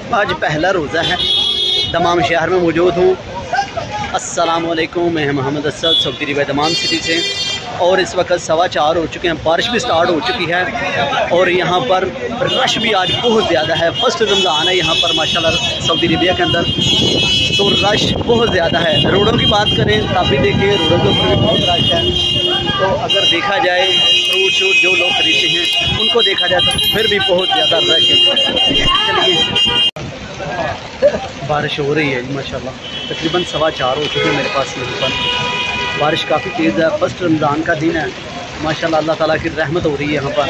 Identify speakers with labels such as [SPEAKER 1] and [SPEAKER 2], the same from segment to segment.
[SPEAKER 1] आज पहला रोज़ा है, दमाम शहर में मौजूद हूँ। अस्सलामुअलैकुम, मैं Mohammad Asad Saudi Arab Dammam city से। और इस वक्त 4:15 हो चुके हैं, बारिश भी स्टार्ट हो चुकी है और यहाँ पर रश भी आज बहुत ज़्यादा है। फर्स्ट रमज़ान है यहाँ पर माशाल्लाह सऊदी अरबिया के अंदर, तो रश बहुत ज़्यादा है। रोडों की बात करें तब भी देखिए रोडों के ऊपर भी बहुत रश है। तो अगर देखा जाए फ्रूट शूट जो लोग खरीदते हैं उनको देखा जाए तो फिर भी बहुत ज़्यादा रश है। चलिए, बारिश हो रही है माशाल्लाह, तकरीबन 4:15 हो चुके हैं मेरे पास यहाँ पर। बारिश काफ़ी तेज़ है, फर्स्ट रमज़ान का दिन है माशाल्लाह, अल्लाह ताला की रहमत हो रही है यहाँ पर।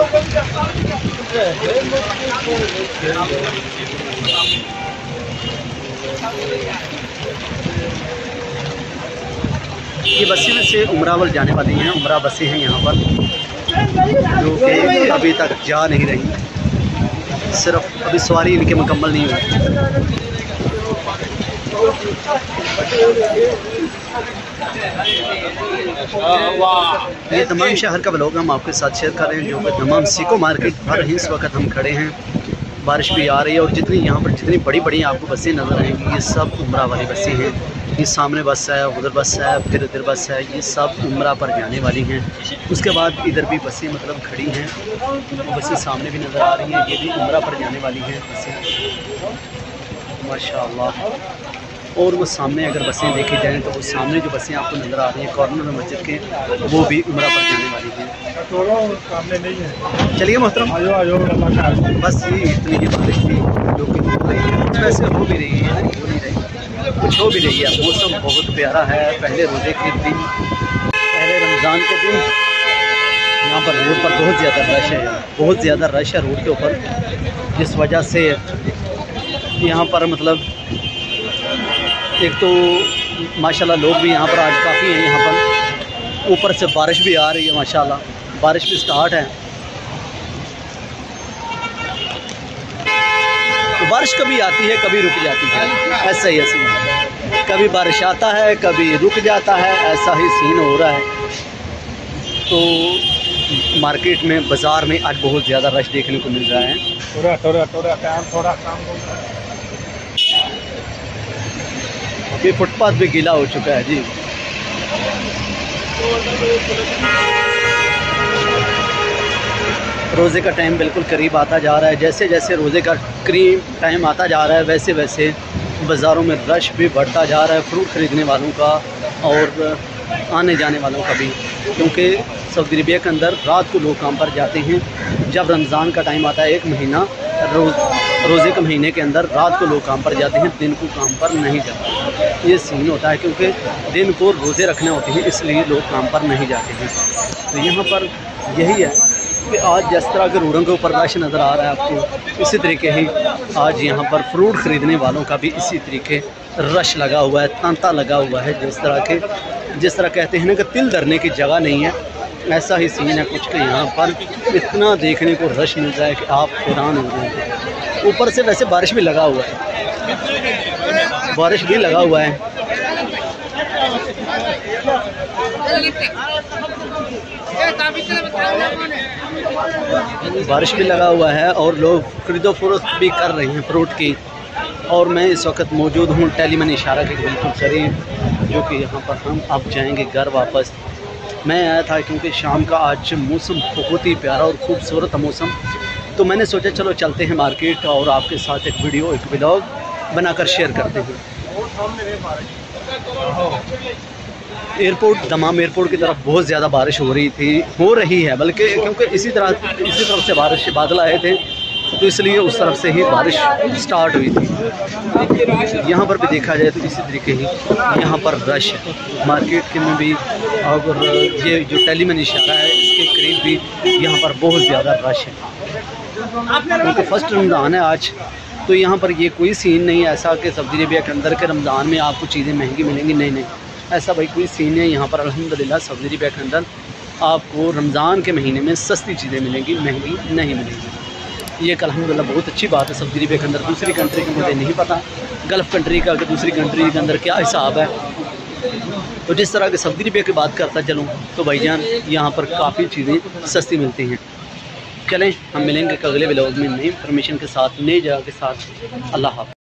[SPEAKER 1] ये बसें में से उमरावल जाने वाली हैं, उमरा बसें हैं यहाँ पर जो कि अभी तक जा नहीं रही, सिर्फ अभी सवारी इनके मुकम्मल नहीं हुई। ये दमाम शहर का व्लॉग हम आपके साथ शेयर कर रहे हैं, जो कि दमाम सिको मार्केट पर इस वक्त हम खड़े हैं। बारिश भी आ रही है और जितनी यहाँ पर जितनी बड़ी बड़ी आपको बसें नज़र आएंगी ये सब उमरा वाली बसें हैं। ये सामने बस है, उधर बस है, फिर इधर बस है, ये सब उमरा पर जाने वाली हैं। उसके बाद इधर भी बसें मतलब खड़ी हैं, बसें सामने भी नज़र आ रही हैं, ये भी उमरा पर जाने वाली हैं बसें माशाअल्लाह। और वो सामने अगर बसें देखी जाएँ तो वो सामने जो बसें आपको नज़र आ रही हैं कॉर्नर में मस्जिद के, वो भी उमरा पर जाने वाली हैं। चलिए मोहतरम, बस ये इतनी ही बारिश थी जो कि हो रही है, वैसे हो भी रही है, हो नहीं रही, कुछ हो भी रही है। मौसम बहुत प्यारा है, पहले रोज़े के दिन, पहले रमज़ान के दिन यहाँ पर रोड पर बहुत ज़्यादा रश है, बहुत ज़्यादा रश है रोड के ऊपर, जिस वजह से यहाँ पर मतलब एक तो माशाल्लाह लोग भी यहाँ पर आज काफ़ी हैं यहाँ पर, ऊपर से बारिश भी आ रही है माशाल्लाह, बारिश भी स्टार्ट है। तो बारिश कभी आती है कभी रुक जाती है, ऐसा ही सीन है, कभी बारिश आता है कभी रुक जाता है, ऐसा ही सीन हो रहा है। तो मार्केट में बाज़ार में आज बहुत ज़्यादा रश देखने को मिल रहा है। थोड़ा काम ये फुटपाथ भी गीला हो चुका है जी। रोज़े का टाइम बिल्कुल करीब आता जा रहा है, जैसे जैसे रोज़े का करीब टाइम आता जा रहा है वैसे वैसे बाज़ारों में रश भी बढ़ता जा रहा है, फ्रूट ख़रीदने वालों का और आने जाने वालों का भी, क्योंकि सऊदी अरबिया के अंदर रात को लोग काम पर जाते हैं। जब रमज़ान का टाइम आता है, एक महीना रोज़े के महीने के अंदर रात को लोग काम पर जाते हैं, दिन को काम पर नहीं जाते। ये सीन होता है क्योंकि दिन को रोज़े रखने होते हैं, इसलिए लोग काम पर नहीं जाते हैं। तो यहाँ पर यही है कि आज जिस तरह के रोडों के ऊपर रश नज़र आ रहा है आपको, इसी तरीके ही आज यहाँ पर फ्रूट ख़रीदने वालों का भी इसी तरीके रश लगा हुआ है, तांता लगा हुआ है। जिस तरह कहते हैं ना कि तिल धरने की जगह नहीं है, ऐसा ही सीन है कुछ के यहाँ पर। इतना देखने को रश मिल रहा है कि आप हैरान हो जाएंगे। ऊपर से वैसे बारिश भी लगा हुआ है, बारिश भी लगा हुआ है। बारिश भी लगा हुआ है और लोग खरीदो फरोख्त भी कर रहे हैं फ्रूट की। और मैं इस वक्त मौजूद हूँ टेलीमन इशारा के बिल्कुल करीब, जो कि यहाँ पर हम अब जाएंगे घर वापस। मैं आया था क्योंकि शाम का आज मौसम बहुत ही प्यारा और ख़ूबसूरत मौसम, तो मैंने सोचा चलो चलते हैं मार्केट और आपके साथ एक वीडियो एक व्लॉग बनाकर शेयर करते हैं। एयरपोर्ट, दमाम एयरपोर्ट की तरफ बहुत ज़्यादा बारिश हो रही है बल्कि, क्योंकि इसी तरफ से बारिश बादल आए थे, तो इसलिए उस तरफ से ही बारिश स्टार्ट हुई थी। यहाँ पर भी देखा जाए तो इसी तरीके ही यहाँ पर रश है मार्केट के में भी, और ये जो टेलीमन इशारा है इसके करीब भी यहाँ पर बहुत ज़्यादा रश है, क्योंकि फर्स्ट रमज़ान है आज। तो यहाँ पर ये कोई सीन नहीं है ऐसा कि सऊदी अरबिया के अंदर के रमज़ान में आपको चीज़ें महंगी मिलेंगी, नहीं, ऐसा भाई कोई सीन नहीं है। यहाँ पर अल्हम्दुलिल्लाह सऊदी अरबिया के अंदर आपको रमज़ान के महीने में सस्ती चीज़ें मिलेंगी, महंगी नहीं मिलेंगी। ये एक अल्हम्दुलिल्लाह बहुत अच्छी बात है सऊदी अरबिया के अंदर। दूसरी कंट्री का मुझे नहीं पता, गल्फ़ कंट्री का कि दूसरी कंट्री के अंदर क्या हिसाब है। तो जिस तरह के सऊदी अरबिया की बात करता चलूँ तो भाईजान यहाँ पर काफ़ी चीज़ें सस्ती मिलती हैं। चलें हम मिलेंगे अगले व्लॉग में नई इन्फॉर्मेशन के साथ, नई जगह के साथ। अल्लाह हाफ़िज़।